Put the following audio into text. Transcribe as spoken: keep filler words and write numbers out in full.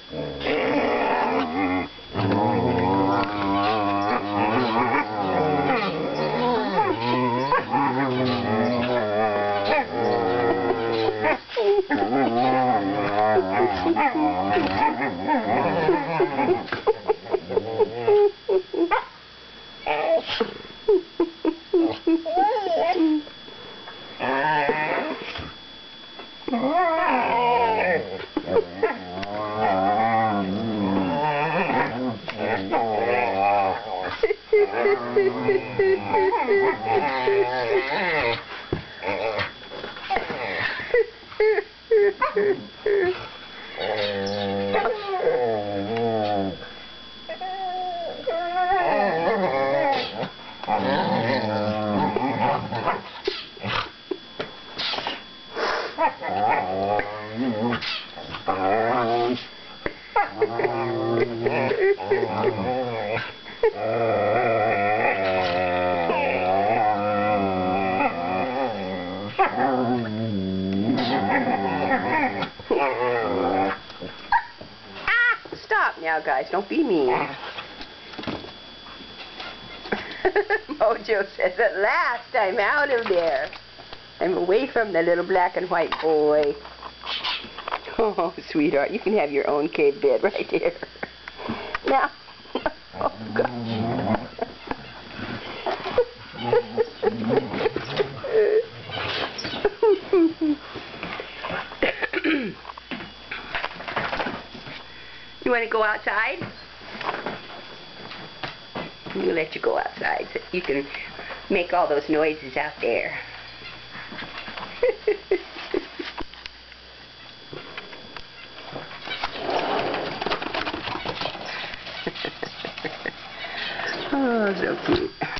Stop now, guys. Don't be mean. Mojo says, at last I'm out of there. I'm away from the little black and white boy. Oh, sweetheart, you can have your own cave bed right here. Now. Oh, God. You want to go outside? We'll let you go outside so you can make all those noises out there. Oh, so cute.